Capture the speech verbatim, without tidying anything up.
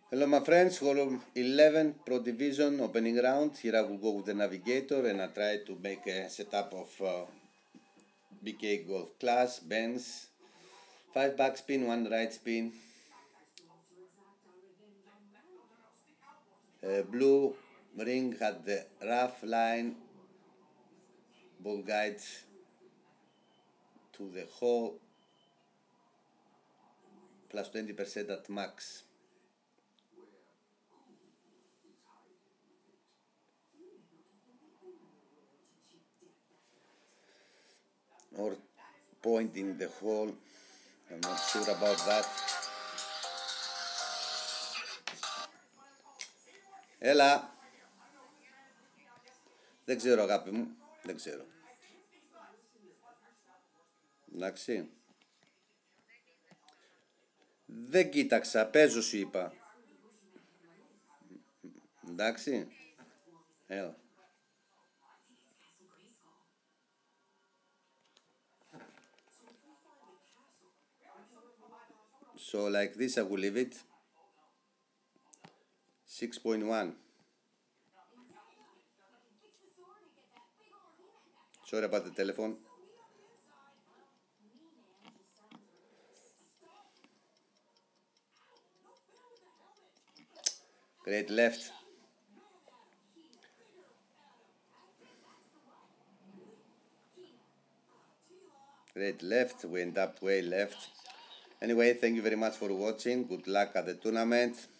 Hello my friends, Holo eleven Pro Division opening round. Here I will go with the navigator and I try to make a setup of uh, B K Golf Class, Benz, five back spin, one right spin, uh, blue ring at the rough line, ball guides to the hole, plus twenty percent at max. Or pointing the hole, I'm not sure about that. Έλα, δεν ξέρω αγάπη μου, δεν ξέρω. Εντάξει. Δεν κοίταξα, παίζω σου είπα. Εντάξει. Έλα. So like this I will leave it. six point one. Sorry about the telephone. Great left. Great left. We end up way left. Anyway, thank you very much for watching. Good luck at the tournament.